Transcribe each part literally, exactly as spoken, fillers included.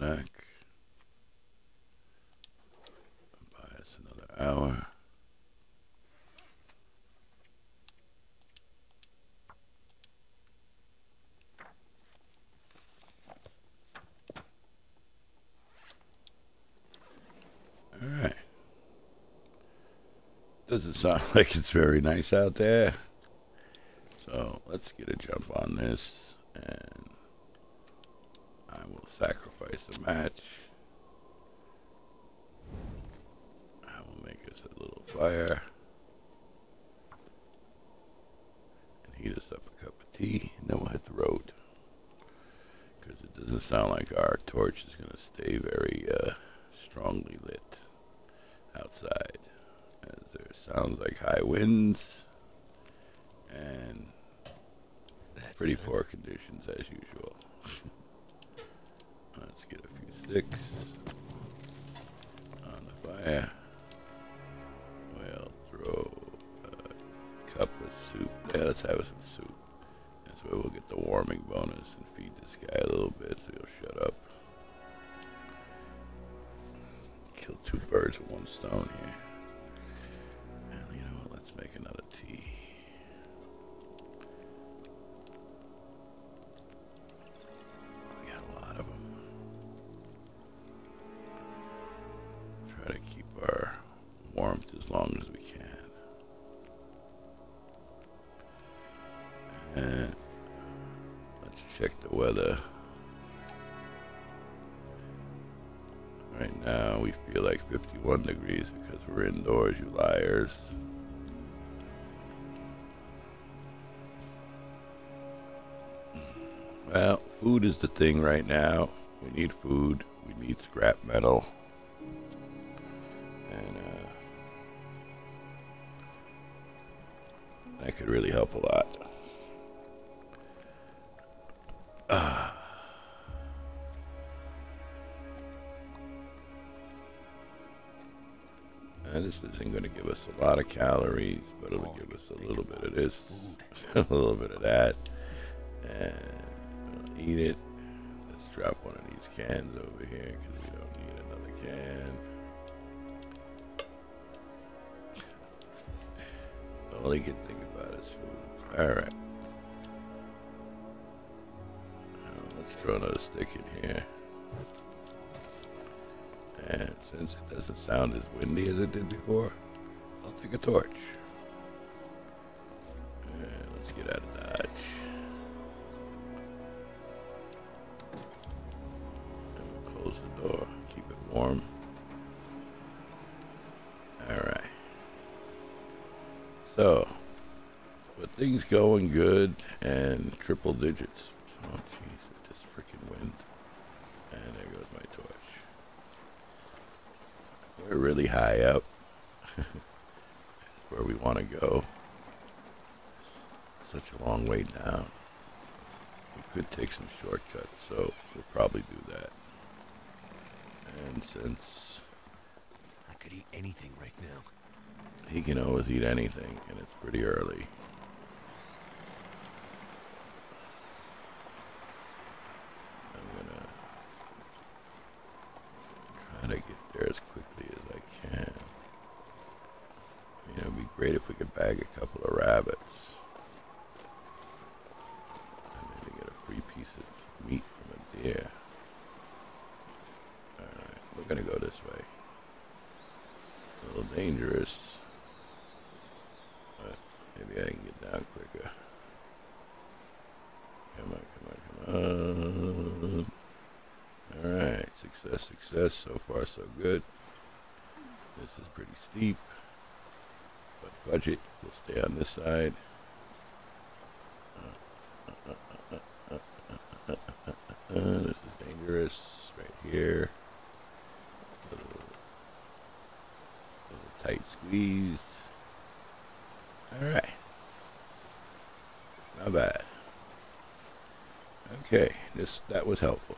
snack. Buy us another hour. Alright. Doesn't sound like it's very nice out there. So let's get a jump on this, and I will sacrifice a match. I will make us a little fire and heat us up a cup of tea, and then we'll hit the road. Because it doesn't sound like our torch is going to stay very uh, strongly lit outside, as there sounds like high winds and That's pretty poor conditions as usual. Let's get a few sticks on the fire. We'll throw a cup of soup. Yeah, let's have some soup. This way we'll get the warming bonus and feed this guy a little bit so he'll shut up. Kill two birds with one stone here. And you know what, let's make another tea. We got a lot of them. Try to keep our warmth as long as we can. And let's check the weather. Right now we feel like fifty-one degrees because we're indoors, you liars. Well, food is the thing right now. We need food. We need scrap metal. And uh, that could really help a lot. Ah. And this isn't going to give us a lot of calories, but it'll give us a little bit of this, a little bit of that, and we'll eat it. Let's drop one of these cans over here because we don't need another can. All you can think about is food. All right. Now let's throw another stick in here. And since it doesn't sound as windy as it did before, I'll take a torch. And let's get out of Dodge. And we'll close the door, keep it warm. Alright. So, with things going good and triple digits. Oh jeez, it's this freaking wind. And there goes my torch. We're really high up. Where we want to go. Such a long way down. We could take some shortcuts, so we'll probably do that. And since I could eat anything right now. He can always eat anything, and it's pretty early. I'm gonna try to get there as quickly as I can. You know, it'd be great if we could bag a couple of rabbits. And maybe get a free piece of meat from a deer. Alright, we're gonna go this way. A little dangerous. But maybe I can get down quicker. Come on, come on, come on. Alright, success, success. So far, so good. This is pretty steep. But budget, we'll stay on this side. Uh, uh, uh, uh, uh, uh, uh, uh, uh, this is dangerous. Right here. Little, little tight squeeze. Alright. Not bad. Okay, this that was helpful.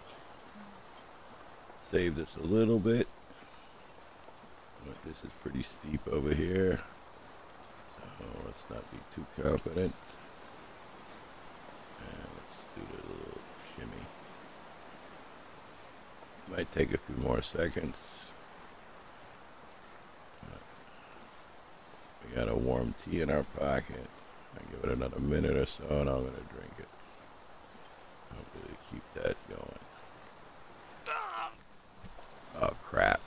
Save this a little bit. But this is pretty steep over here. So let's not be too confident. And let's do the little shimmy. Might take a few more seconds. We got a warm tea in our pocket. I give it another minute or so and I'm gonna drink it. Hopefully keep that going. Oh crap.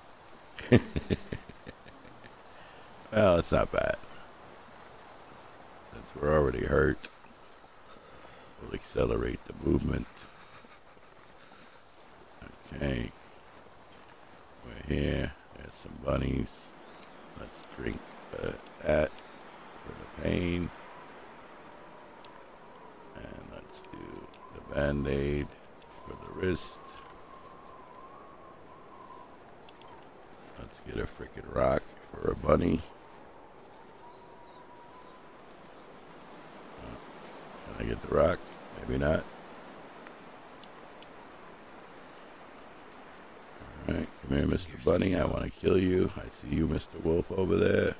Well, it's not bad. Since we're already hurt, we'll accelerate the movement. Okay. We're here. There's some bunnies. Let's drink uh, that for the pain. And let's do the band-aid for the wrist. Let's get a frickin' rock for a bunny. Uh, can I get the rock? Maybe not. Alright, come here, Mister Bunny. I want to kill you. I see you, Mister Wolf, over there.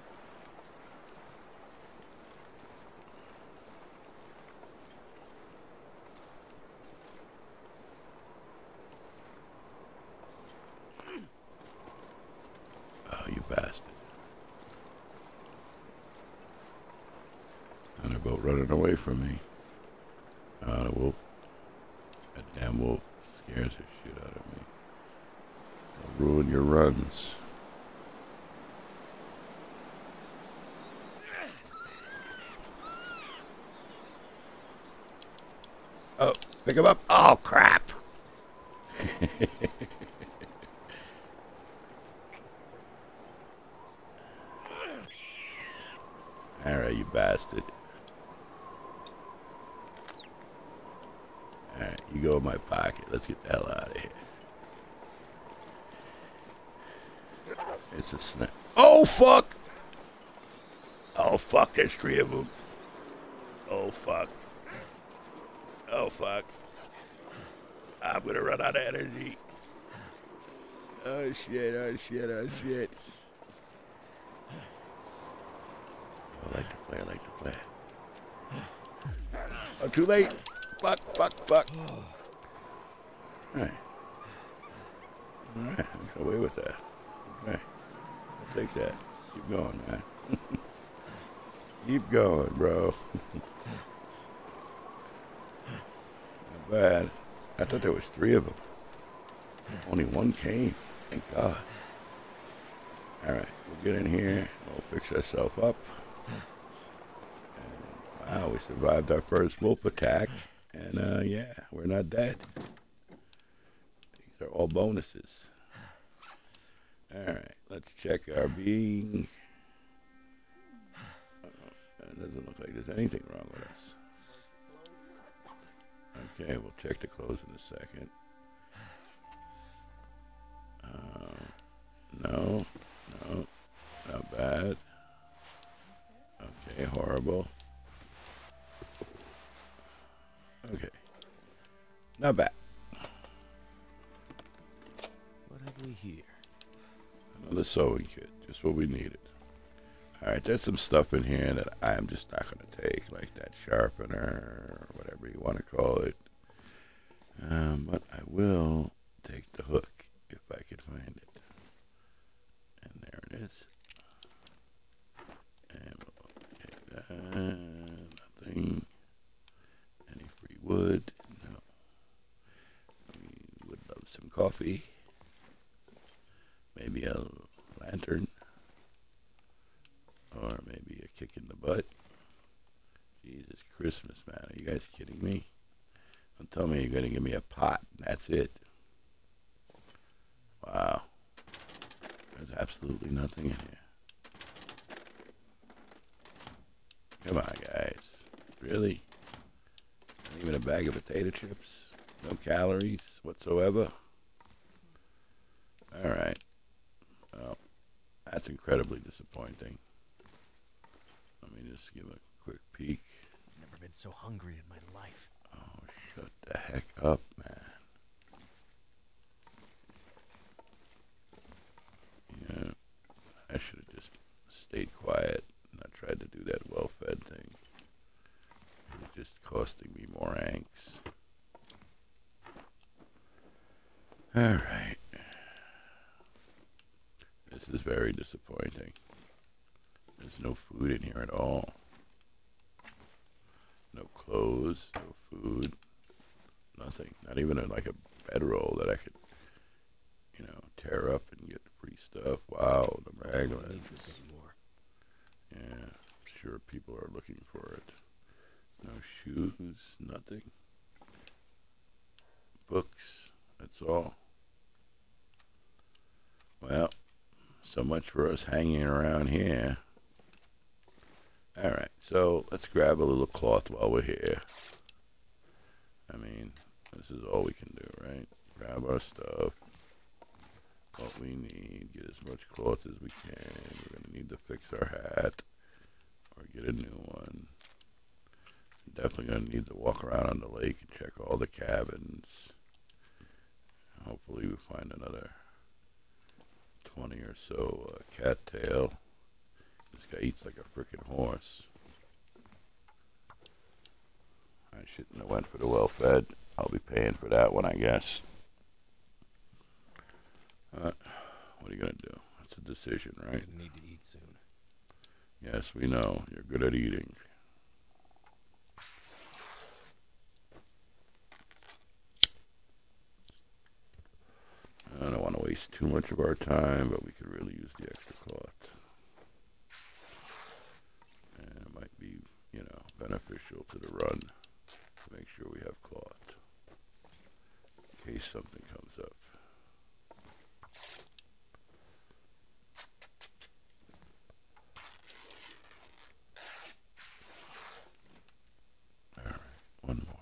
Oh, you bastard. Thunderbolt running away from me. Oh, the wolf. That damn wolf scares the shit out of me. It'll ruin your runs. Oh, pick him up. Oh, crap. Alright, you bastard. Alright, you go in my pocket. Let's get the hell out of here. It's a snap. Oh, fuck! Oh, fuck, there's three of them. Oh, fuck. Oh, fuck. I'm gonna run out of energy. Oh, shit, oh, shit, oh, shit. I like to play, I like to play. Oh, too late. Fuck, fuck, fuck. Alright. Alright, I got away with that. Okay. I'll take that. Keep going, man. Keep going, bro. Not bad. I thought there was three of them. Only one came. Thank God. Alright, we'll get in here. We'll fix ourselves up. And, wow, we survived our first wolf attack. And, uh, yeah, we're not dead. These are all bonuses. Alright, let's check our being. Uh, it doesn't look like there's anything wrong with us. Okay, we'll check the clothes in a second. Uh, no, no, not bad. Okay, horrible. Okay, not bad. What have we here? Another sewing kit, just what we needed. Alright, there's some stuff in here that I'm just not going to take, like that sharpener, or whatever you want to call it. Um, but I will take the hook, if I can find it. And there it is. And we'll take that. Nothing. Any free wood? No. We would love some coffee. Maybe a lantern. Or maybe a kick in the butt. Jesus Christmas, man. Are you guys kidding me? Don't tell me you're going to give me a pot. That's it. Wow. There's absolutely nothing in here. Come on, guys. Really? Not even a bag of potato chips? No calories whatsoever? Alright. Well, that's incredibly disappointing. Let me just give a quick peek. Never been so hungry in my life. Oh, shut the heck up, man. Yeah, I should have just stayed quiet and not tried to do that well-fed thing. It was just costing me more angst. Alright. This is very disappointing. There's no food in here at all. No clothes, no food, nothing. Not even a, like a bedroll that I could, you know, tear up and get free stuff. Wow, the raglan. Yeah, I'm sure people are looking for it. No shoes, nothing. Books, that's all. Well, so much for us hanging around here. Alright, so let's grab a little cloth while we're here. I mean, this is all we can do, right? Grab our stuff, what we need, get as much cloth as we can. We're going to need to fix our hat or get a new one. Definitely going to need to walk around on the lake and check all the cabins. Hopefully we find another twenty or so uh, cattail. This guy eats like a frickin' horse. I shouldn't have went for the well-fed. I'll be paying for that one, I guess. Uh, what are you gonna do? That's a decision, right? I need to eat soon. Yes, we know. You're good at eating. I don't want to waste too much of our time, but we could really use the extra cloth. And it might be, you know, beneficial to the run to make sure we have cloth in case something comes up. All right, one more.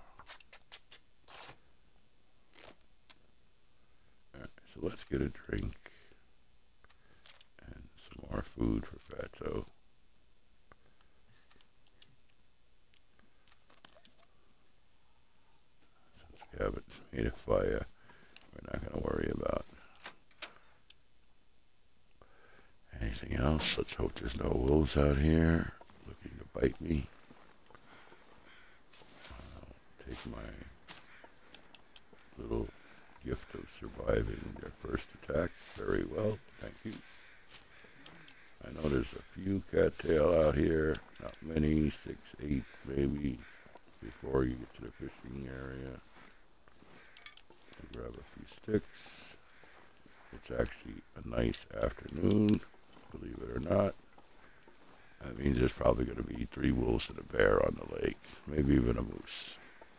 All right, so let's get a drink and some more food for Fatso. We haven't made a fire, we're not going to worry about anything else. Let's hope there's no wolves out here looking to bite me. I'll take my little gift of surviving their first attack very well, thank you. I know there's a few cattail out here, not many, six, eight maybe, before you get to the fishing area. Grab a few sticks. It's actually a nice afternoon, believe it or not. That means there's probably going to be three wolves and a bear on the lake, maybe even a moose.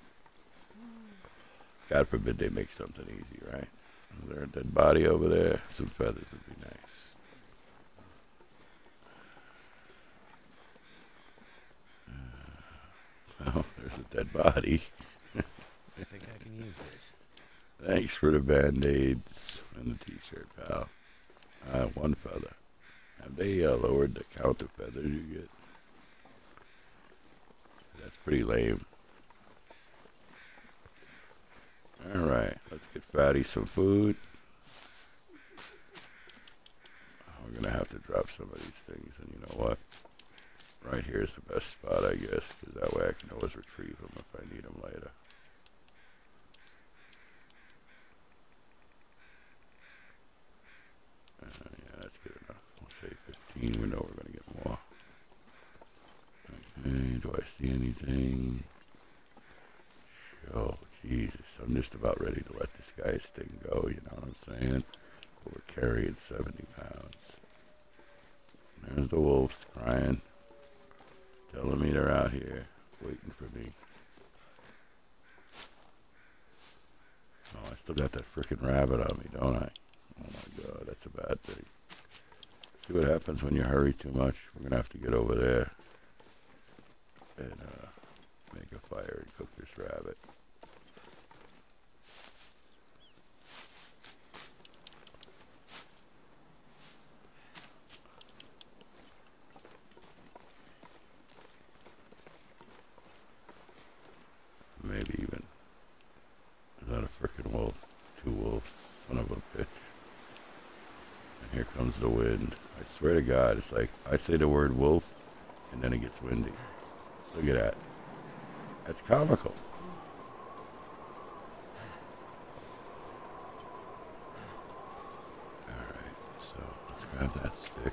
God forbid they make something easy, right? Is there a dead body over there? Some feathers would be nice. Uh, well, there's a dead body. I think I can use this. Thanks for the band-aids and the t-shirt, pal. Uh, one feather. Have they uh, lowered the count of feathers you get? That's pretty lame. Alright, let's get Fatty some food. We're going to have to drop some of these things, and you know what? Right here is the best spot, I guess, because that way I can always retrieve them if I need them later. Uh, yeah, that's good enough. We'll say fifteen. We know we're going to get more. Okay, do I see anything? Oh, Jesus. I'm just about ready to let this guy's thing go, you know what I'm saying? But we're carrying seventy pounds. There's the wolves crying, telling me they're out here, waiting for me. Oh, I still got that frickin' rabbit on me, don't I? Oh my God, that's a bad thing. See what happens when you hurry too much? We're going to have to get over there and uh, make a fire and cook this rabbit. Maybe even, is that a frickin' wolf? Two wolves, son of a bitch. And here comes the wind. I swear to God, it's like, I say the word wolf, and then it gets windy. Look at that. That's comical. that stick.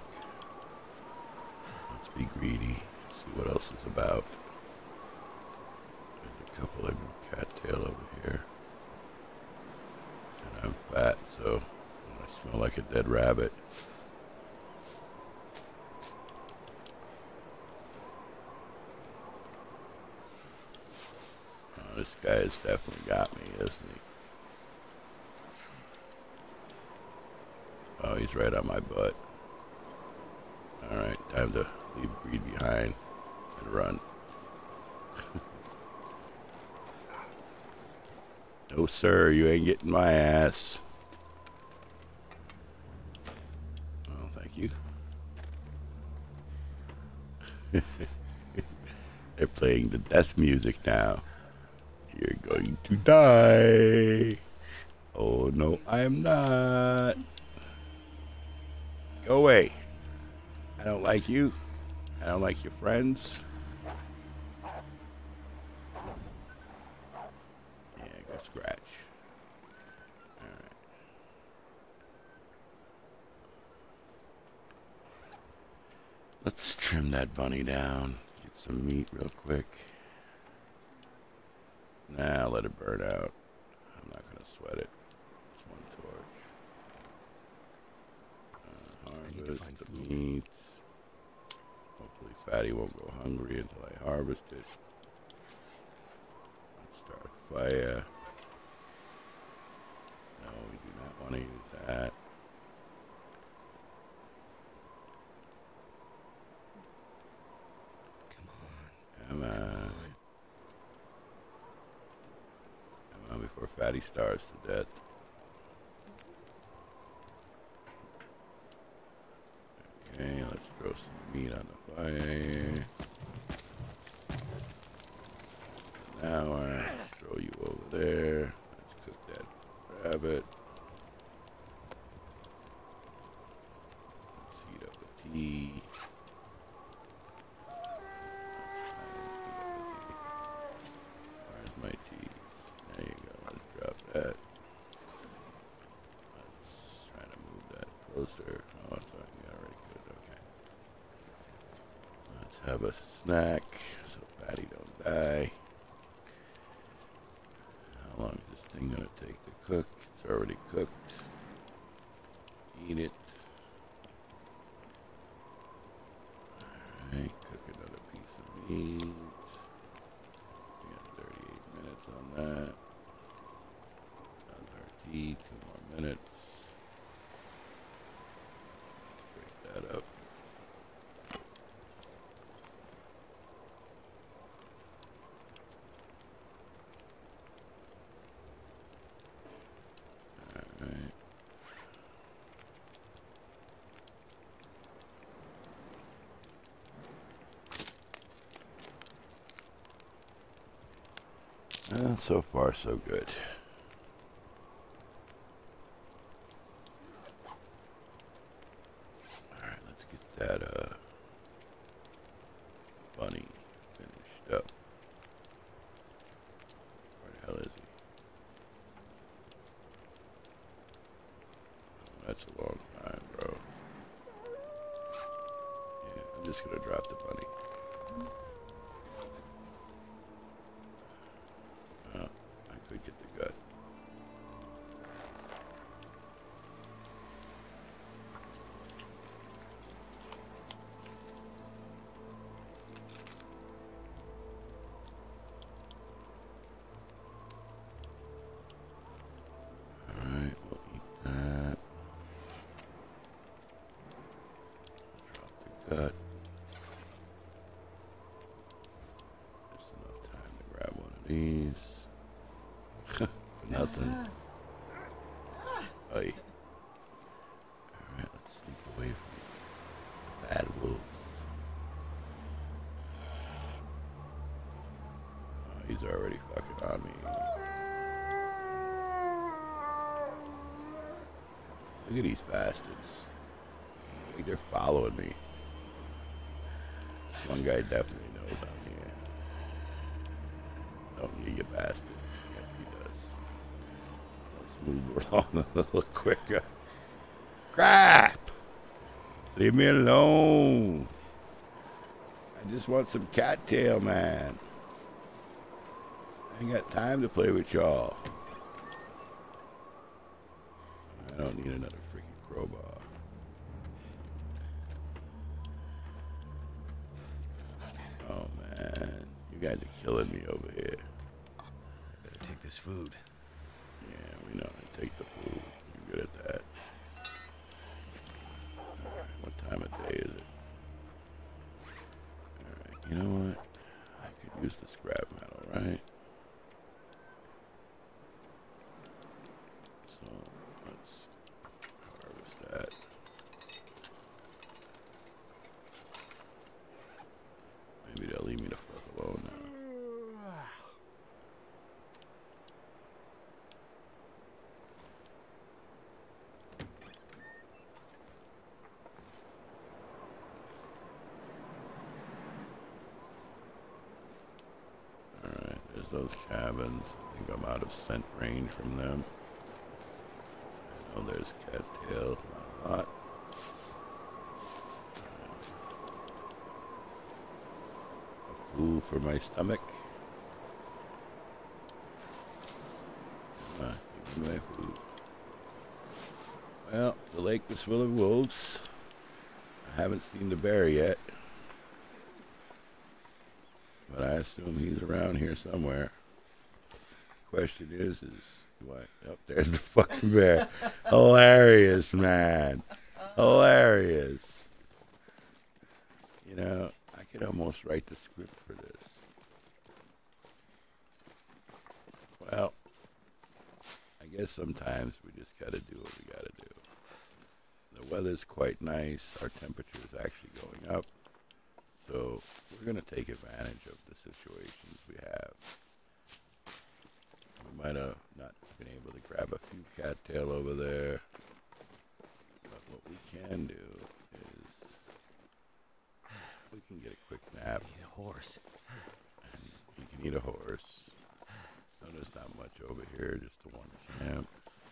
Let's be greedy. See what else is about. There's a couple of cattail over here. And I'm fat, so I smell like a dead rabbit. Oh, this guy has definitely got me, isn't he? Oh, he's right on my butt. Alright, time to leave greed behind and run. No sir, you ain't getting my ass. Oh, thank you. They're playing the death music now. You're going to die. Oh no, I'm not. Go away. I don't like you. I don't like your friends. Yeah, go scratch. Alright. Let's trim that bunny down. Get some meat real quick. Nah, let it burn out. I'm not going to sweat it. It's one torch. Uh, harvest the meat. Hopefully Fatty won't go hungry until I harvest it. Let's start a fire. No, we do not want to use that. Come on. Come on. Come on. Come on before Fatty starves to death. Okay, let's throw some meat on the fire. Now I'll throw you over there. Let's cook that rabbit. Let's heat up a tea. Where's my teas? There you go. Let's drop that. Let's try to move that closer. Oh, it's already good. Okay. Let's have a snack so Fatty don't die. How long is this thing gonna take to cook? It's already cooked. Eat it. Alright, cook another piece of meat. We got thirty-eight minutes on that. How's our tea? Two more minutes. Let's break that up. Alright. Uh, so far, so good. Alright, let's get that uh, bunny finished up. Where the hell is he? Oh, that's a long time, bro. Yeah, I'm just gonna drop the bunny. Oh, I could get the gut. Alright, we'll eat that. Drop the gut. Just enough time to grab one of these. Nothing. Oy. Alright, let's sneak away from the bad wolves. Oh, he's already fucking on me. Look at these bastards. Like they're following me. One guy definitely knows I'm here. Don't you, you bastard. Yep, he does. Let's move along a little quicker. Crap! Leave me alone. I just want some cattail, man. I ain't got time to play with y'all. I don't need another freaking crowbar. Oh, man. You guys are killing me over here. Better take this food. Yeah, we know. I take the food. You're good at that. Alright, what time of day is it? Alright, you know what? I could use the scrap metal, right? So, let's harvest that. Maybe they'll leave me the fuck alone now. Alright, there's those cabins. I think I'm out of scent range from them. I know there's cattail, not a lot. A food for my stomach. Uh, give me my food. Well, the lake was full of wolves. I haven't seen the bear yet. But I assume he's around here somewhere. Question is, is what? Oh, there's the fucking bear. Hilarious, man. Hilarious. You know, I could almost write the script for this. Well, I guess sometimes we just gotta do what we gotta do. The weather's quite nice. Our temperature is actually going up. So we're going to take advantage of the situations we have. We might have not been able to grab a few cattail over there. But what we can do is we can get a quick nap. Need a horse. And you can eat a horse. So there's not much over here, just the one camp.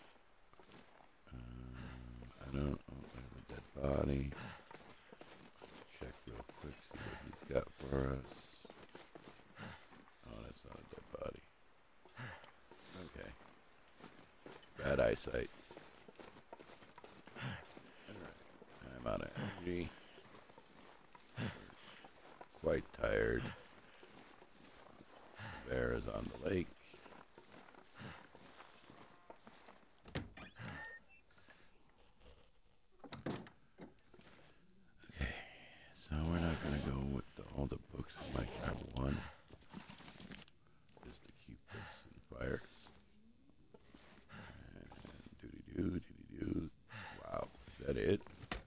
Um, I don't oh, I have a dead body. Check real quick, see what he's got for us. Oh, that's not a dead body. Okay. Bad eyesight. Alright. I'm out of energy. Quite tired. The bear is on the lake. So we're not going to go with the, all the books. We might grab one. Just to keep this in fires. And doody-doo, doody-doo. Wow. Is that it?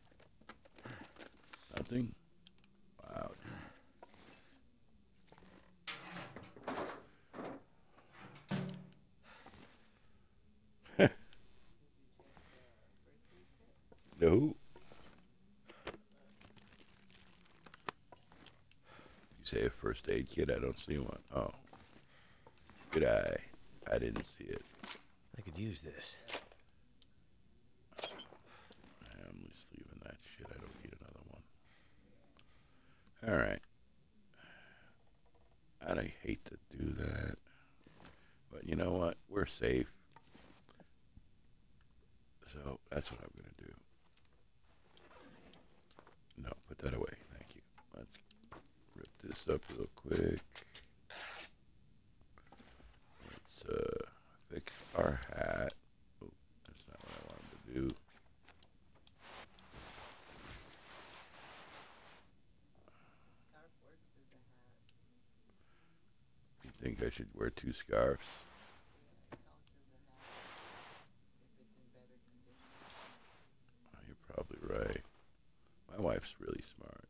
Nothing? Wow, dude. No. You say a first aid kit? I don't see one. Oh. Good eye. I didn't see it. I could use this. I'm just leaving that shit. I don't need another one. Alright. I'd hate to do that. But you know what? We're safe. So that's what I'm going to do. No, put that away. Thank you. Let's rip this up real quick. Let's uh, fix our hat. Oh, that's not what I wanted to do. You think I should wear two scarves? Oh, you're probably right. My wife's really smart.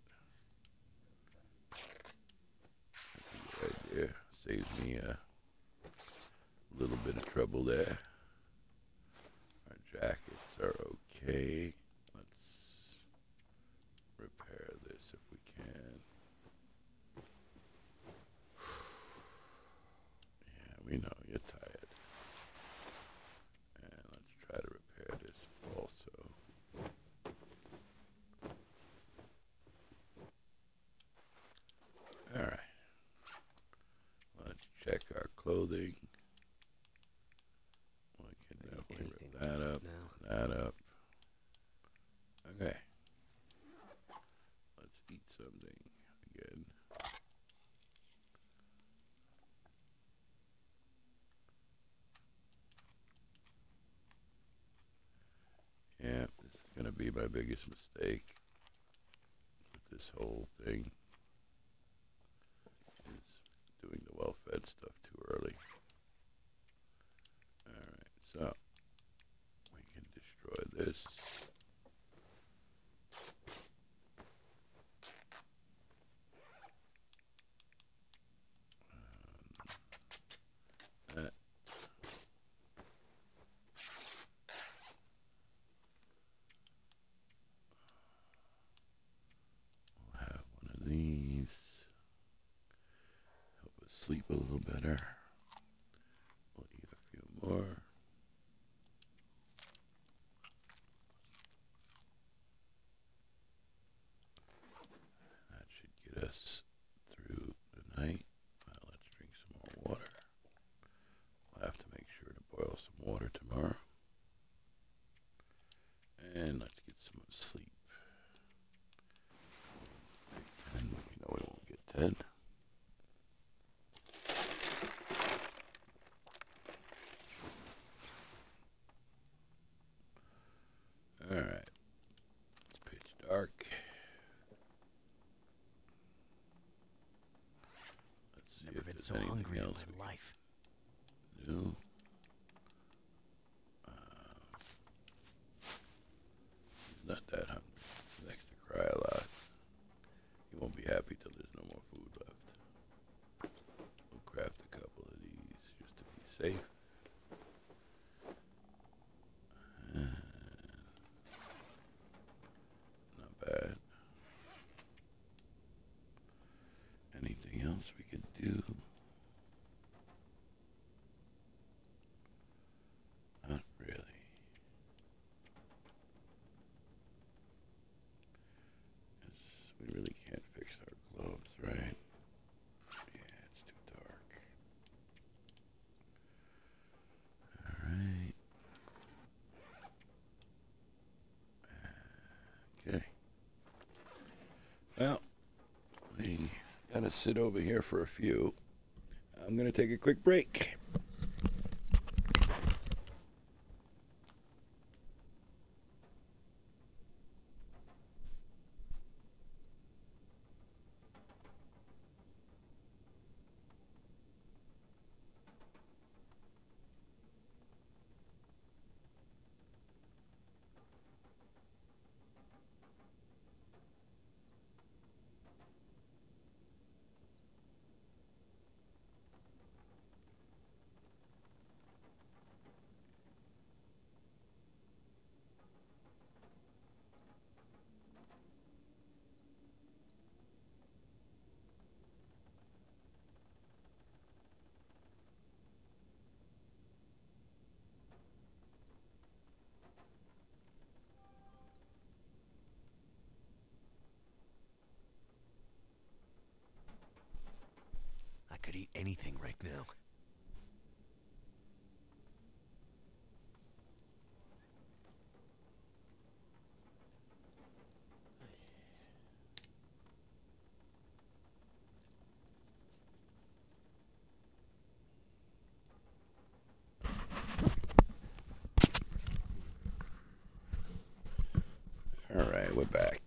That's a good idea. Saves me a little bit of trouble there. Our jackets are okay. Let's repair this if we can. Yeah, we know you're tired. And let's try to repair this also. going to be my biggest mistake with this whole thing, is doing the well-fed stuff too early. Alright, so we can destroy this. Um, that. We'll have one of these. Help us sleep a little better. We'll eat a few more. That should get us through the night. Well, let's drink some more water. We'll have to make sure to boil some water tomorrow. And let's get some sleep. ten. We know we won't get ten. Alright. It's pitch dark. Let's see Never if been there's so anything hungry in else my life. we can do. Uh, he's not that hungry. He likes to cry a lot. He won't be happy till there's no more food left. We'll craft a couple of these just to be safe. And not bad. Anything else we could do? Not really. Yes, we really can't fix our gloves, right? Yeah, it's too dark. Alright. Okay. Well, we gotta sit over here for a few. I'm gonna take a quick break. I could eat anything right now. Alright, we're back.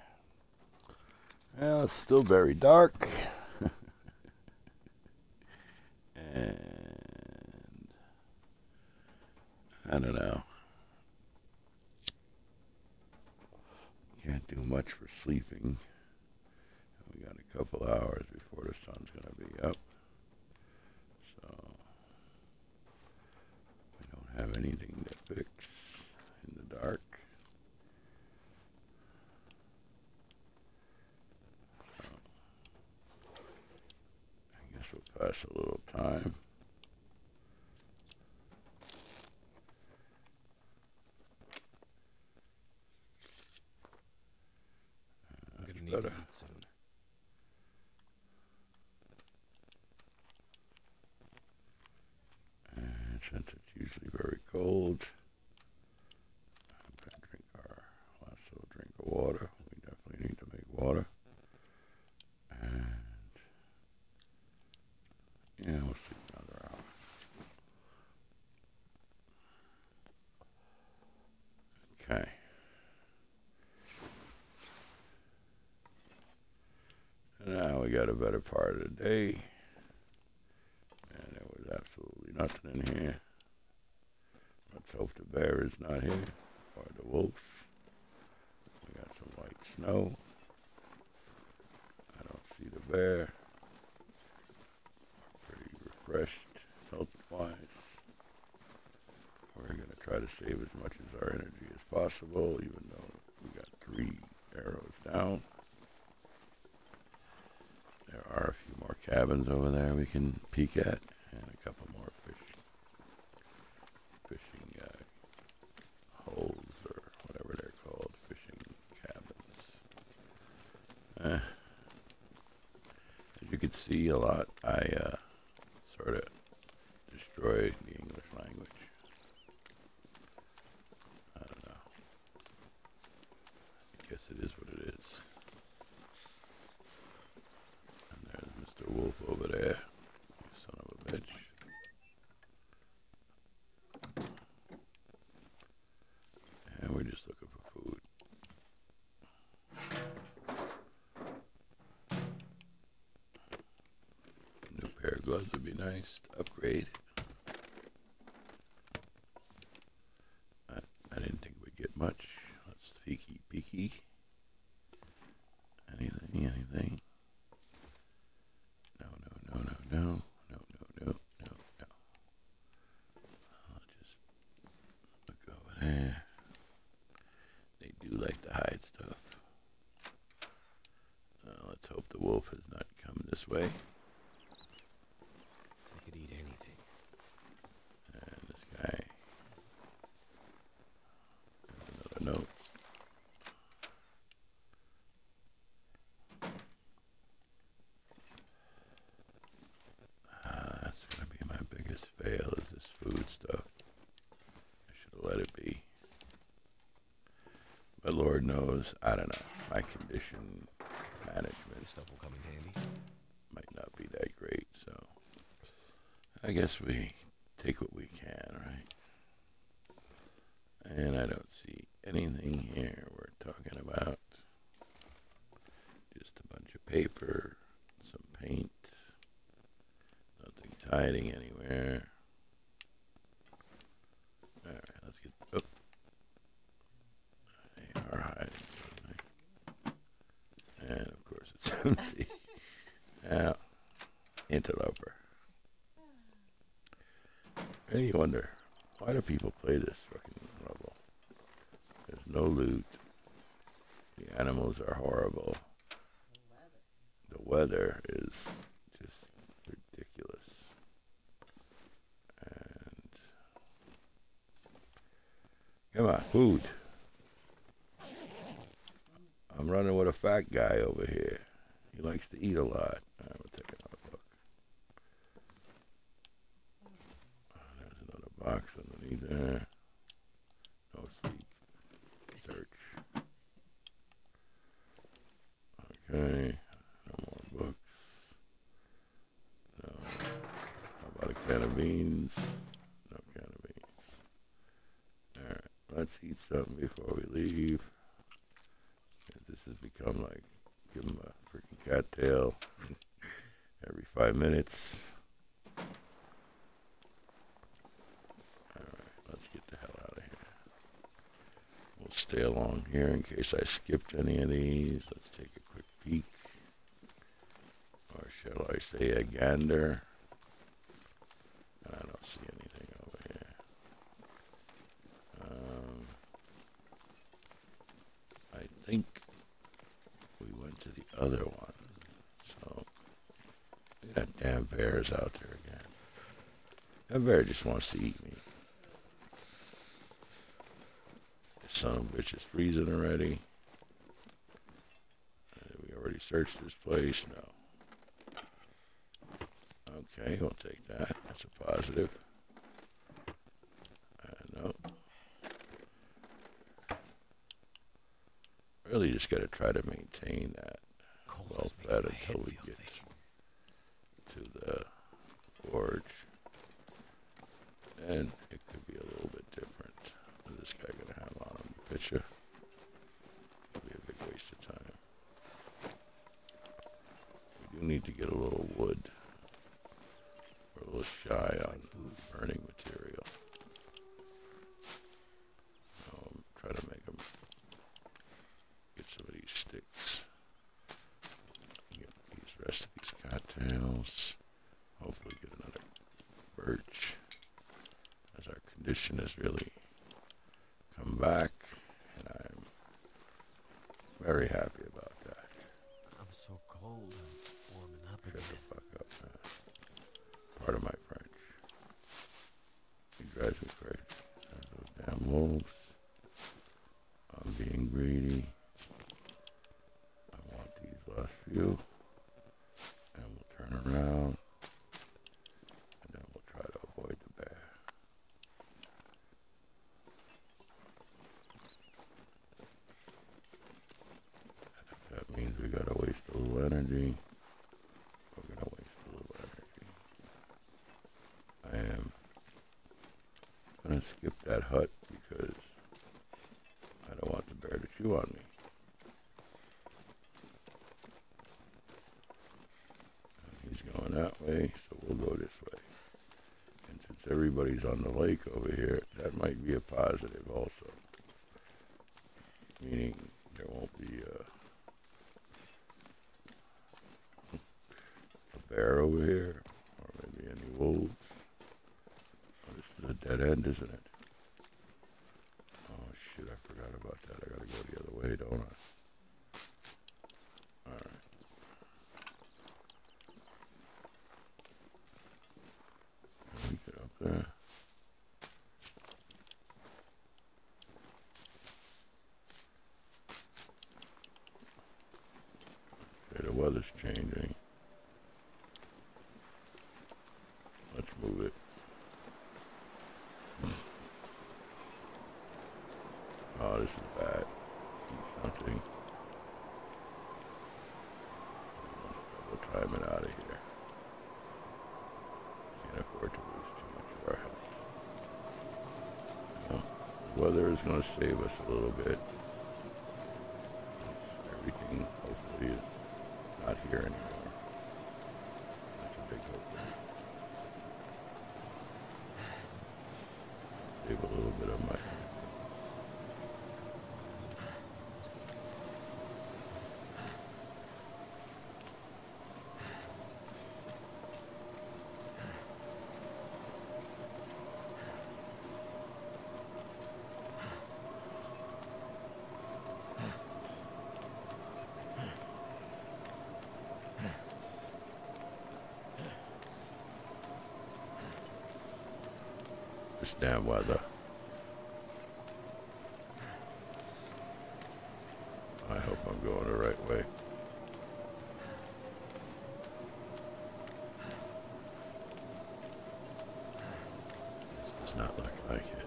Well, it's still very dark. And I don't know. Can't do much for sleeping. We got a couple hours before the sun's gonna be up. So we don't have anything to fix in the dark. So I guess we'll pass a little time. I'm gonna need better. to eat soon. And since it's usually very cold, I'm gonna drink our last little drink of water. We definitely need to make water. And yeah, we'll sleep another hour. Okay. we got a better part of the day. And there was absolutely nothing in here. Let's hope the bear is not here. Or the wolf. We got some white snow. I don't see the bear. We're pretty refreshed health-wise. We're going to try to save as much of our energy as possible, even though we got three arrows down. There are a few more cabins over there we can peek at, and a couple more fish, fishing uh, holes, or whatever they're called, fishing cabins. Uh, as you can see a lot, I uh, sort of destroyed the English language. I don't know. I guess it is what it is. And there's Mister Wolf over there. You son of a bitch. And we're just looking for food. A new pair of gloves would be nice to upgrade. I, I didn't think we'd get much. Let's peeky peeky. Anything, anything? No, no, no, no, no, no, no, no, no, no. I'll just look over there. They do like to hide stuff. Uh, let's hope the wolf has not come this way. I could eat anything. And this guy. There's another note. Ah, that's going to be my biggest fail, is this food stuff. I should have let it be. But Lord knows, I don't know, my condition management This stuff will come in handy. might not be that great, so I guess we take what we can, right? And I don't see anything here we're talking about. Just a bunch of paper, some paint. Nothing's hiding anywhere. Alright, let's get... Oh. They are hiding. And of course it's empty. Now, interloper. And you wonder, why do people play this fucking level? There's no loot. The animals are horrible. The weather is just ridiculous. And come on, food. I'm running with a fat guy over here. He likes to eat a lot. Alright, we'll take another look. Oh, there's another box underneath there. No sleep. Search. Okay. No more books. No. How about a can of beans? No can of beans. Alright, let's eat something before we leave. This has become like, give him a freaking cattail every five minutes. Alright, let's get the hell out of here. We'll stay along here in case I skipped any of these. Let's take a quick peek. Or shall I say a gander? And I don't see anything over here. Um, I think we went to the other one. So, that damn bear is out there again. That bear just wants to eat me. This son of a bitch is freezing already. Uh, we already searched this place. No. Okay, we'll take that. That's a positive. Uh, no. Really just got to try to maintain that well bed until we get to the forge. And it could be a little bit different. What is this guy going to have on him? Picture? It'll be a big waste of time. We do condition has really come back, and I'm very happy about that. I'm so cold. I'm warming up Shut again. the fuck up, man. Part of my French. He drives me crazy. Those damn wolves. I'm being greedy. I want these last few. And we'll turn around. And then we'll try to avoid the bear. That means we gotta waste a little energy. We're gonna waste a little energy. I am gonna skip that hut because I don't want the bear to chew on me. And he's going that way, so we'll go this way. And since everybody's on the lake over here, that might be a positive also. Meaning there won't be uh, a bear over here, or maybe any wolves. Oh, this is a dead end, isn't it? Oh shit, I forgot about that. I gotta go the other way, don't I? Alright. Let me get up there. Okay, the weather's changing. Let's move it. Oh, this is bad. He's hunting. Double time it out of here. Can't afford to lose too much of our health. Well, the weather is going to save us a little bit. Everything, hopefully, is not here anymore. That's a big hope. Save a little bit of my this damn weather. I hope I'm going the right way. This does not look like it.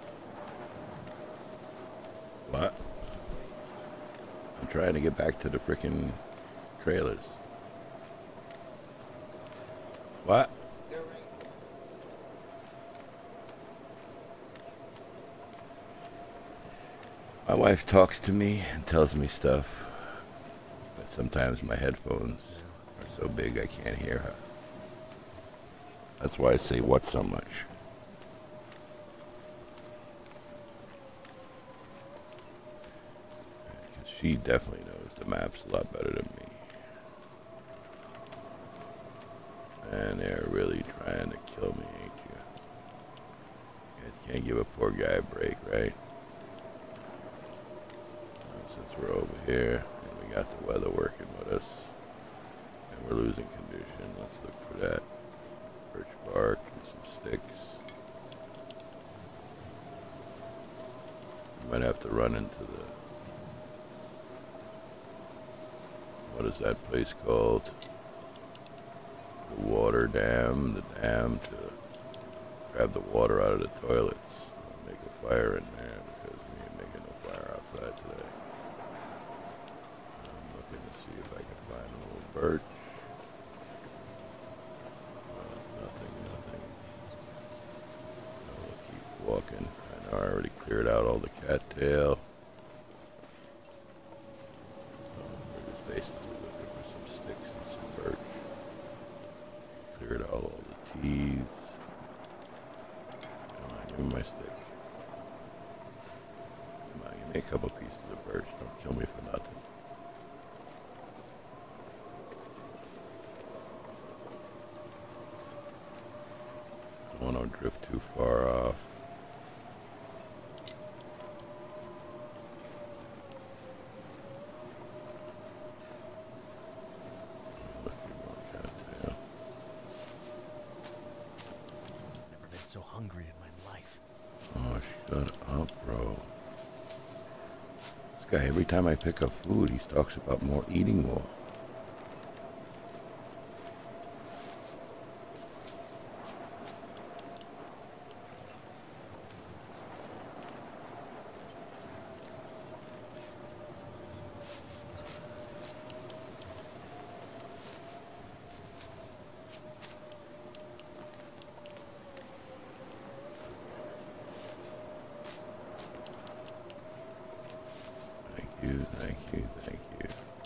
What? I'm trying to get back to the frickin' trailers. What? My wife talks to me and tells me stuff, but sometimes my headphones are so big I can't hear her. That's why I say what so much. Because she definitely knows the maps a lot better than me. And they're really trying to kill me, ain't you? You guys can't give a poor guy a break, right? Since we're over here and we got the weather working with us and we're losing condition, let's look for that birch bark and some sticks. We might have to run into the, what is that place called? The water dam, the dam to grab the water out of the toilets. Make a fire in there because we ain't making no fire outside today. See if I can find a little birch. Uh, nothing, nothing. I'll keep walking. I know I already cleared out all the cattail. Uh, we're just basically looking for some sticks and some birch. Cleared out all the teas. Come on, give me my stick. Come on, give me a couple pieces of birch. Don't kill me for nothing. I don't want to drift too far off. shut up, bro. This guy, every time I pick up food, he talks about more eating more. Thank you, thank you, thank you.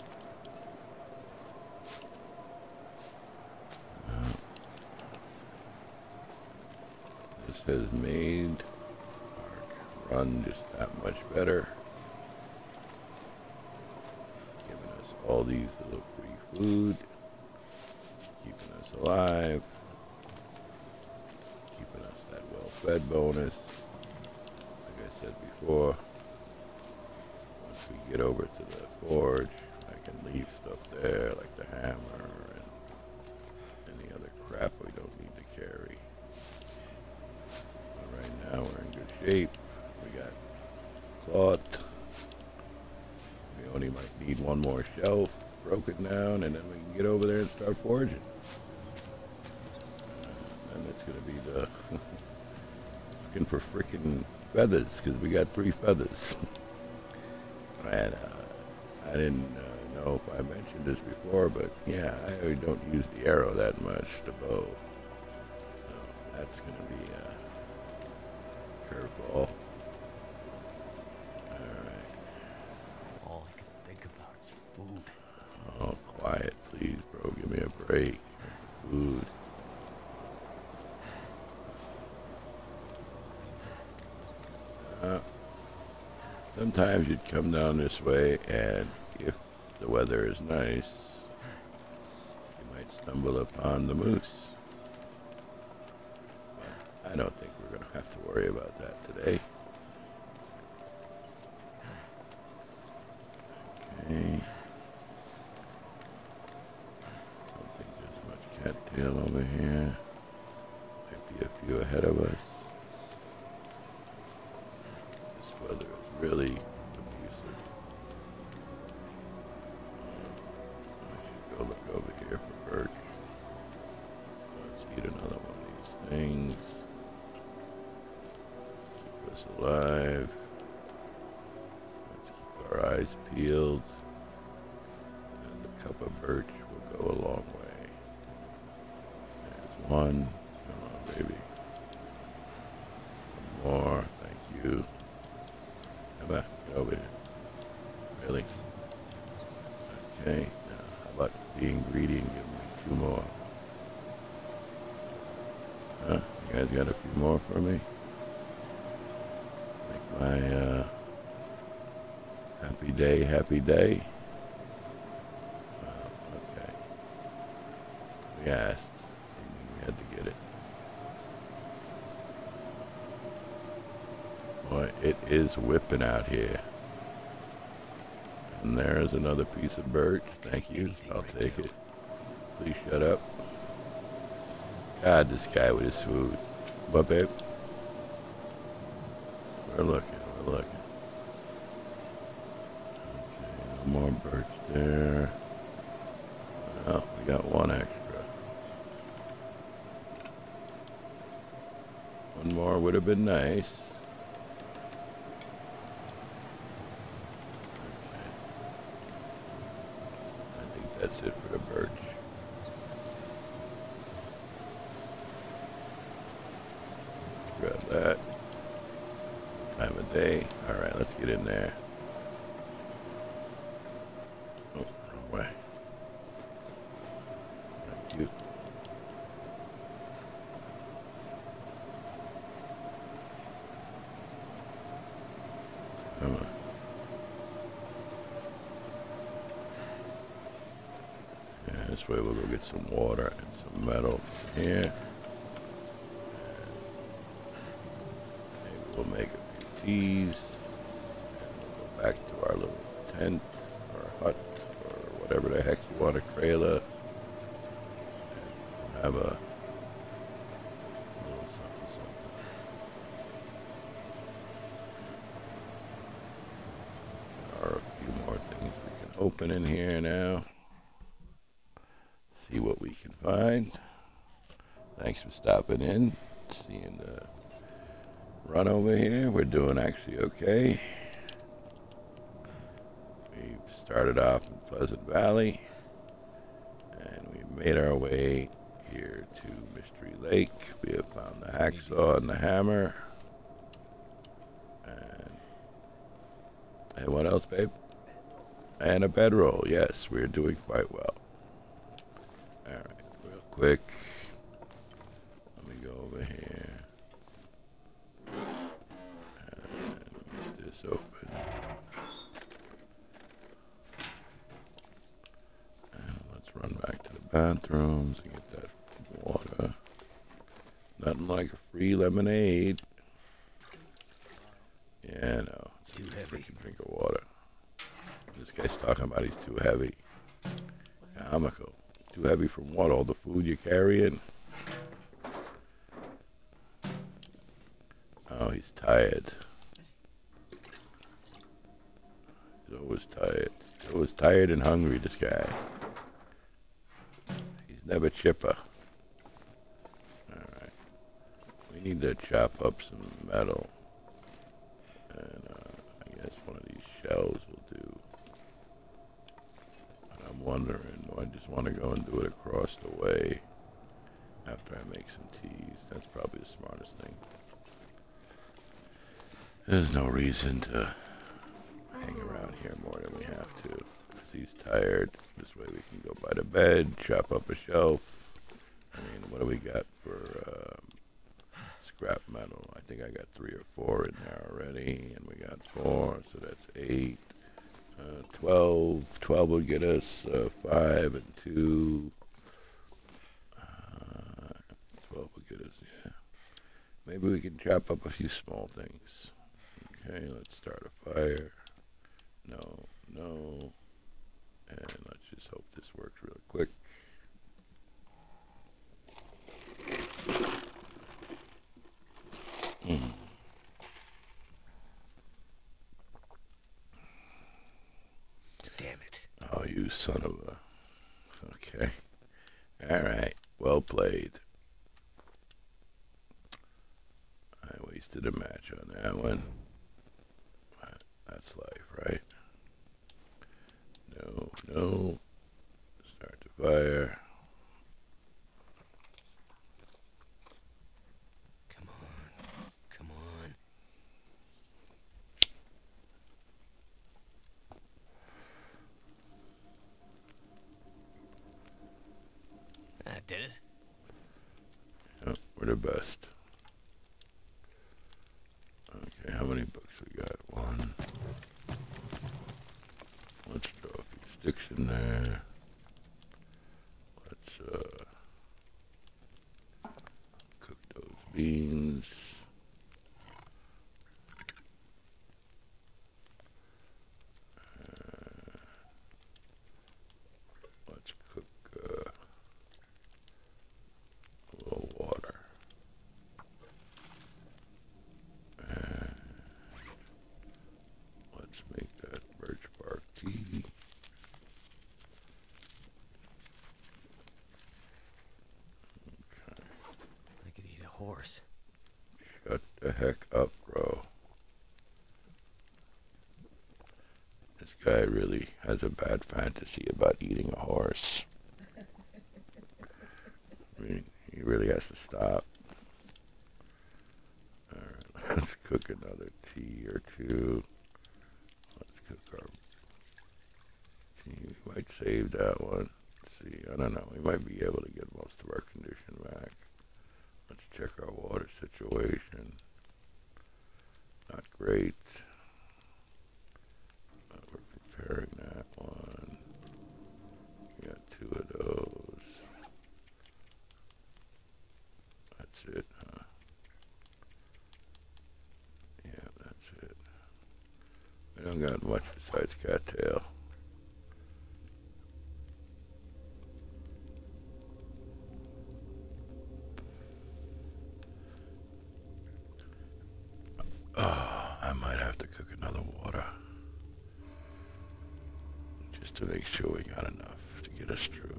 Uh, this has made our run just that much better. Giving us all these little free food, keeping us alive, keeping us that well-fed bonus. Like I said before, we get over to the forge, I can leave stuff there like the hammer and any other crap we don't need to carry. But right now we're in good shape. We got cloth. We only might need one more shelf, broke it down, and then we can get over there and start forging. And it's going to be the looking for freaking feathers, because we got three feathers. And uh, I didn't uh, know if I mentioned this before, but yeah, I really don't use the arrow that much, the bow. So that's going to be a curveball. Alright. All I can think about is food. Oh, quiet, please, bro. Give me a break. Food. Uh, Sometimes you'd come down this way, and if the weather is nice, you might stumble upon the moose. But I don't think we're going to have to worry about that today. Okay. I don't think there's much cattail over here. Might be a few ahead of us. This weather is really abusive. I should go look over here for birch. Let's eat another one of these things. Keep us alive. Let's keep our eyes peeled. And a cup of birch will go a long way. There's one. Come on, baby. One more. Thank you. Come back. Get over here. Really? Okay. Now, how about being greedy and giving me two more? Huh? You guys got a few more for me? Make my uh, happy day, happy day. Well, okay. We asked. We had to get it. Boy, it is whipping out here. And there's another piece of birch. Thank you. I'll take it. Please shut up. God, this guy with his food. What, babe? We're looking. We're looking. Okay, no more birch there. Well, we got one extra. One more would have been nice. That's it for the birch. Grab that. Time of day. Alright, let's get in there. Oh, wrong way. Thank you. Come on. This way we'll go get some water and some metal from here. Maybe we'll make a few teas. And we'll go back to our little tent or hut or whatever the heck you want to trailer. And have a little something something. open in here now. See what we can find. Thanks for stopping in, seeing the run over here. We're doing actually okay. We've started off in Pleasant Valley, and we made our way here to Mystery Lake. We have found the hacksaw and the hammer. And, and what else, babe? And a bedroll. Yes, we're doing quite well. Alright, real quick. Let me go over here. And get this open. And let's run back to the bathrooms and get that water. Nothing like a free lemonade. Yeah, no. It's Too a heavy. freaking drink of water. This guy's talking about he's too heavy. Comical. Too heavy from what? All the food you're carrying? Oh, he's tired. He's always tired. He's always tired and hungry, this guy. He's never chipper. Alright. We need to chop up some metal. And uh, I guess one of these shells will do. And I'm wondering, do I just want to go and do it across the way after I make some teas? That's probably the smartest thing. There's no reason to hang around here more than we have to. 'Cause he's tired. This way we can go by the bed, chop up a shelf. I mean, what do we got for um, scrap metal? I think I got three or four in there already, and we got four, so that's eight. Uh, twelve. Twelve will get us uh, five and two. Uh, Twelve will get us, yeah. Maybe we can chop up a few small things. Okay, let's start a fire. No, no. And let's just hope this works real quick. Mm. Damn it. Oh, you son of a... Okay. Alright, well played. I wasted a match on that one. That's life, right? No, no. Start the fire. Come on. Come on. That did it. Yep, we're the best. Okay, how many books we got? One. Let's throw a few sticks in there. Let's uh, cook those beans. Uh, let's cook uh, a little water. And let's make that birch bark tea. I could eat a horse. Shut the heck up, bro. This guy really has a bad fantasy about eating a horse. I mean, he really has to stop. Alright, let's cook another tea or two. Let's cook our tea. We might save that one. Let's see, I don't know. We might be able to get most of our condition back. Let's check our water situation. Not great. Uh, we're preparing that one. We got two of those. That's it, huh? Yeah, that's it. We don't got much besides cattail. Oh, I might have to cook another water. Just just to make sure we got enough to get us through.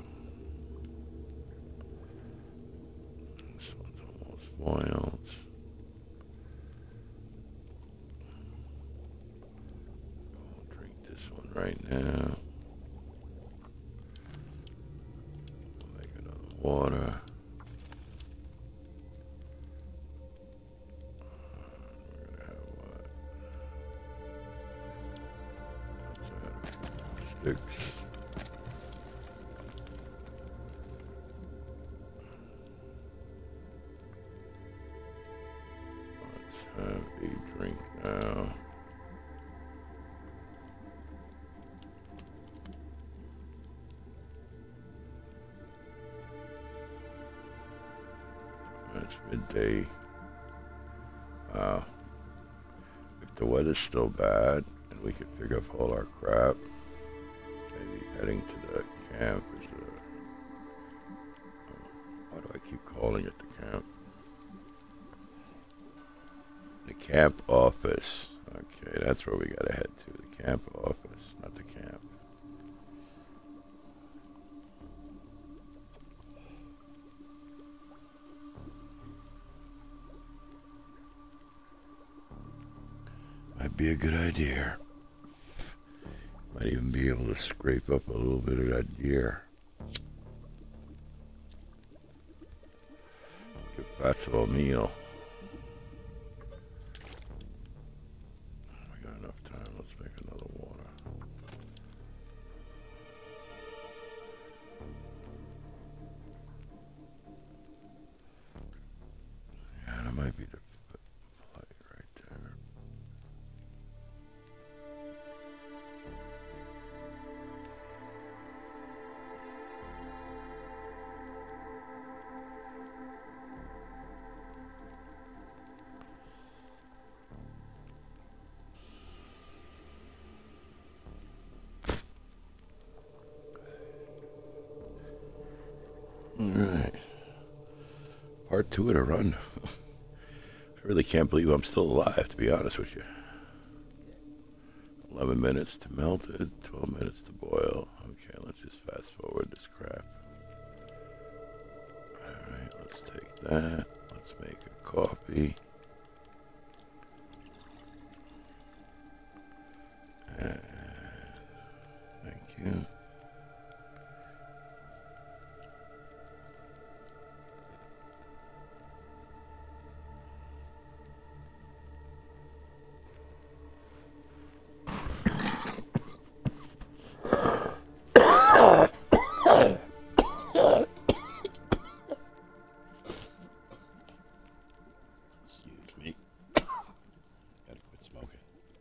This one's almost boiled. I'll drink this one right now. Make another water. We're gonna have what? Sticks. Let's have a drink now. It's midday. Wow. If the weather's still bad and we could pick up all our crap, maybe heading to the camp is the, why do I keep calling it the camp? The camp office. Okay, that's where we gotta head to. The camp office, not the camp. Might be a good idea. Might even be able to scrape up a little bit of that gear. Give Fatso a meal. We got enough time. Let's make another water. Yeah, that might be the plate right there. Alright. Part two of the run. I really can't believe I'm still alive, to be honest with you. eleven minutes to melt it, twelve minutes to boil. Okay, let's just fast forward this crap. Alright, let's take that. Let's make a coffee. And thank you. Excuse me. Gotta quit smoking.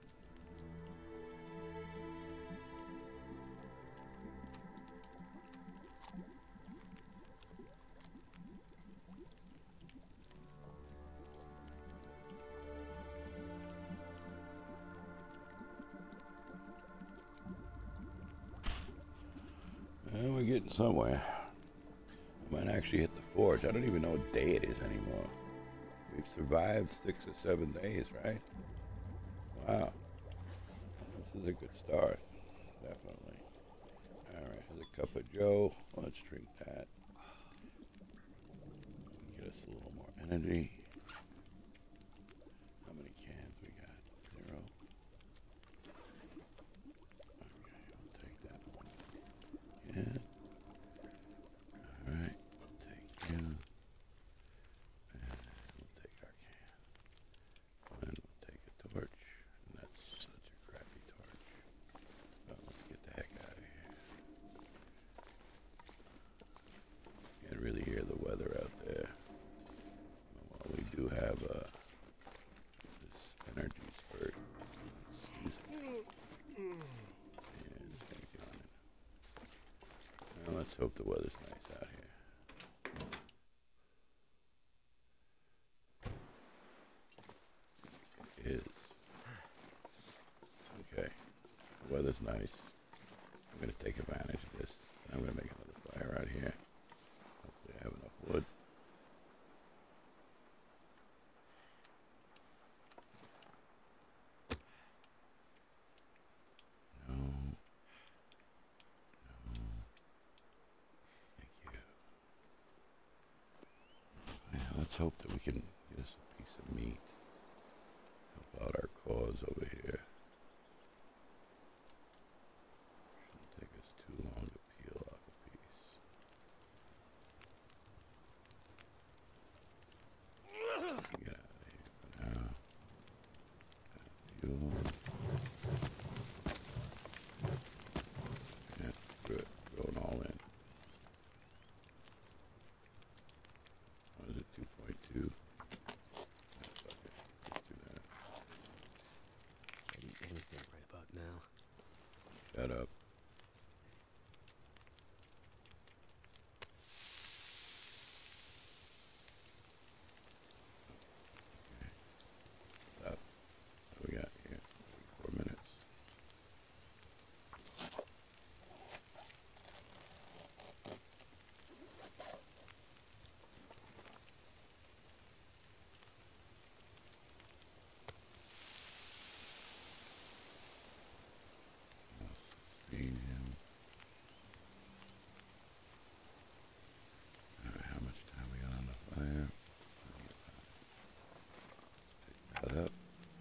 Well, we're getting somewhere. I might actually hit the forge. I don't even know what day it is anymore. We've survived six or seven days, right? Wow. This is a good start. Definitely. Alright, here's a cup of Joe. Let's drink that. Get us a little more energy. How many cans we got? Zero. Okay, I'll take that one. Yeah. Alright, take you. And we'll take our can. And we'll take a torch. And that's such a crappy torch. Well, let's get the heck out of here. Can't really hear the weather out there. Well, we do have uh, this energy spurt. Let's use it. Yeah, just gonna get on it. Well, let's hope the weather's nice out here. It is. Okay. The weather's nice. I'm going to take advantage of this. I'm going to make another fire out here. Hopefully I have enough wood. No. let's hope that we can get us a piece of meat. Help out our cause over here. Shouldn't take us too long to peel off a piece. Get out of here for now. Fuel. Yeah, good. Going all in. What is it, two point two? Yeah, fuck it. Let's do that. I'd eat anything right about now. Shut up. Okay. Stop. What do we got here? Four minutes. Feed him. Alright, how much time we got on the fire? Let's pick that up.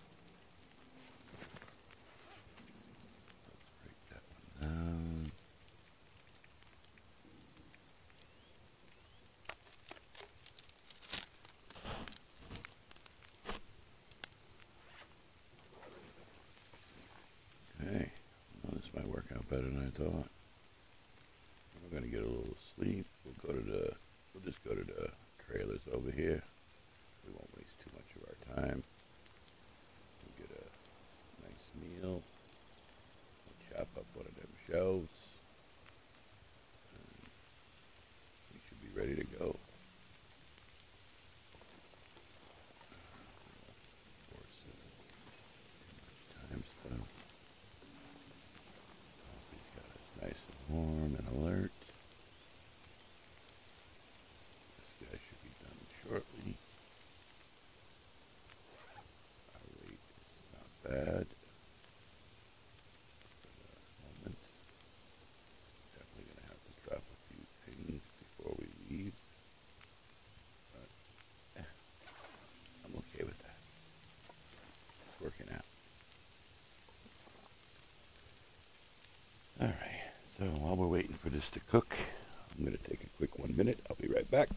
Let's break that one down. Okay, well, this might work out better than I thought. We're gonna get a little sleep. We'll go to the, we'll just go to the trailers over here. We won't waste too much of our time. We'll get a nice meal. We'll chop up one of them shelves. And we should be ready to go. Force it. Too much time stuff. Coffee's got us nice and warm and alert. This guy should be done shortly. Our weight is not bad for the moment. Definitely gonna have to drop a few things before we leave. But eh, I'm okay with that. It's working out. Alright, so while we're waiting for this to cook, I'm gonna take a quick one minute. I'll be right back.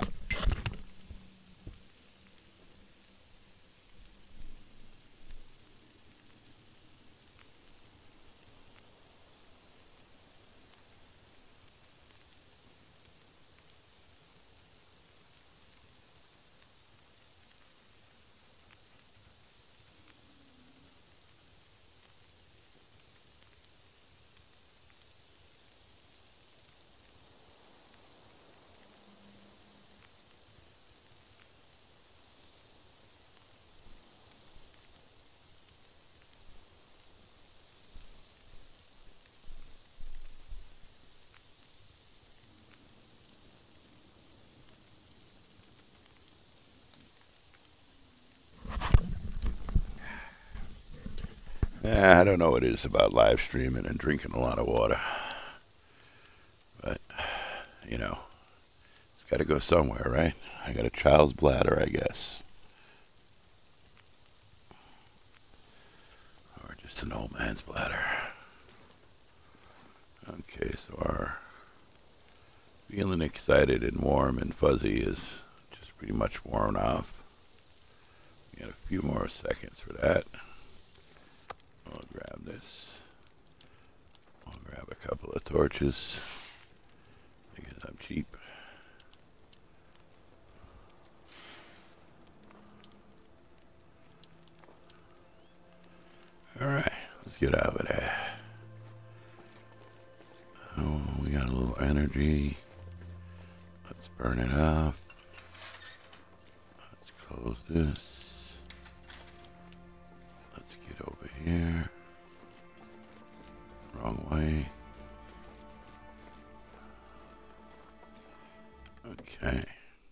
Yeah, I don't know what it is about live streaming and drinking a lot of water. But, you know, it's got to go somewhere, right? I got a child's bladder, I guess. Or just an old man's bladder. Okay, so our feeling excited and warm and fuzzy is just pretty much worn off. We got a few more seconds for that. I'll grab this. I'll grab a couple of torches because I'm cheap. Alright, let's get out of there. Oh, we got a little energy. Let's burn it off. Let's close this. Let's get over here. Wrong way. Okay.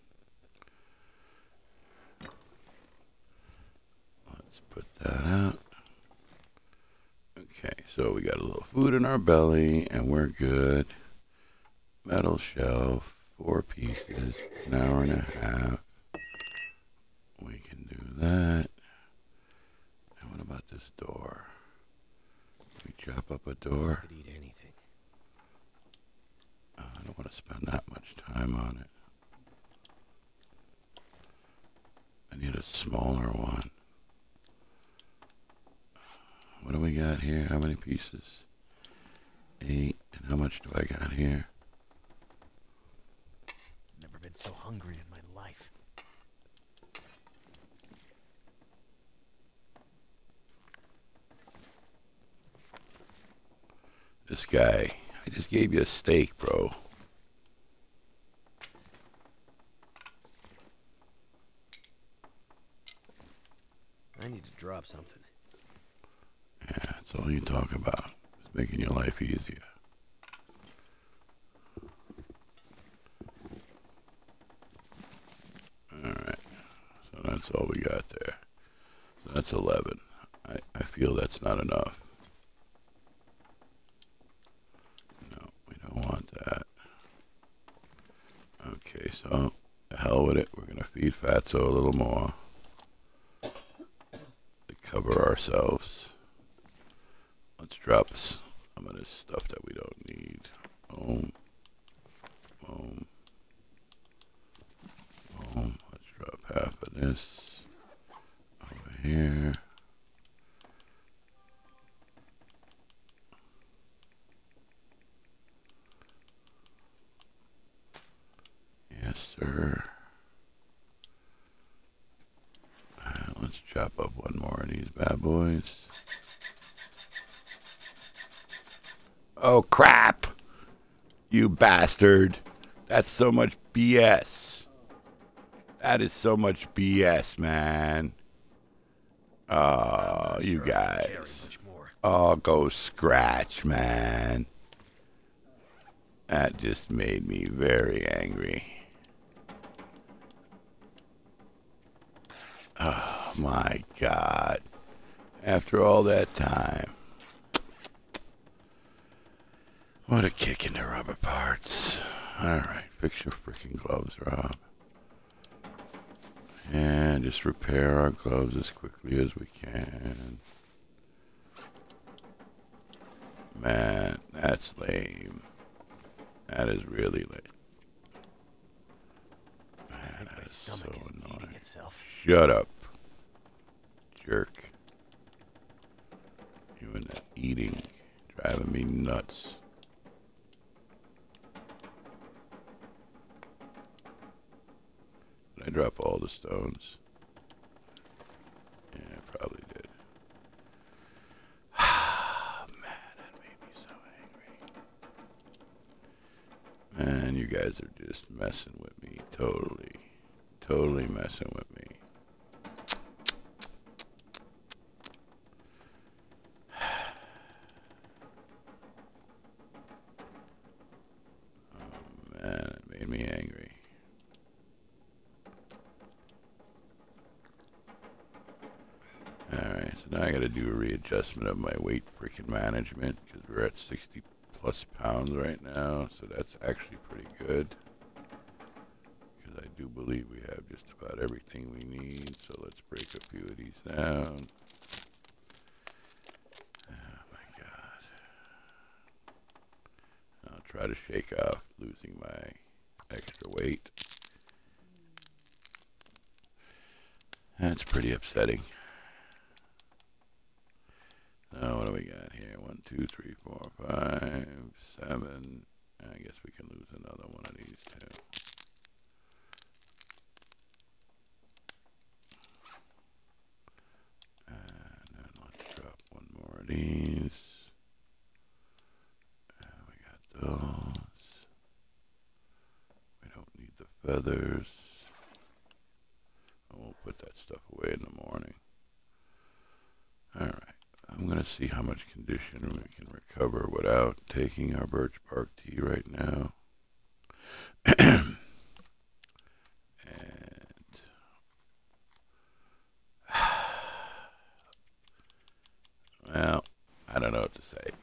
Let's put that out. Okay, so we got a little food in our belly and we're good. Metal shelf, four pieces, an hour and a half. that. And what about this door? Can we chop up a door? I could eat anything. Uh, I don't want to spend that much time on it. I need a smaller one. What do we got here? How many pieces? Eight. And how much do I got here? Never been so hungry in my life. This guy, I just gave you a steak, bro. I need to drop something. Yeah, that's all you talk about. It's making your life easier. Alright, so that's all we got there. So that's eleven. I, I feel that's not enough. No, we don't want that. Okay, so the hell with it. We're going to feed Fatso a little more to cover ourselves. Let's drop some of this stuff that we don't need. Boom. Boom. Boom. Let's drop half of this over here. Yes, sir. Uh, let's chop up one more of these bad boys. Oh, crap! You bastard. That's so much B S. That is so much B S, man. Oh, you guys. Oh, go scratch, man. That just made me very angry. Oh, my God. After all that time. What a kick in the rubber parts. Alright, fix your freaking gloves, Rob. And just repair our gloves as quickly as we can. Man, that's lame. That is really lame. Man, that is so annoying. Shut up, jerk. You and that eating, driving me nuts. Did I drop all the stones? Yeah, I probably did. Man, that made me so angry. Man, you guys are just messing with me. Totally. Totally messing with me. Oh, man, it made me angry. Alright, so now I gotta do a readjustment of my weight freaking management because we're at sixty plus pounds right now, so that's actually pretty good. Because I do believe we have just about everything we need, so let's break a few of these down. Oh my God. I'll try to shake off losing my extra weight. That's pretty upsetting. Now, what do we got here? One, two, three, four, five, seven. I guess we can lose another one of these too. And then let's drop one more of these. And we got those. We don't need the feathers. And we'll put that stuff away in the morning. Alright. I'm going to see how much condition we can recover without taking our birch bark tea right now. And well, I don't know what to say.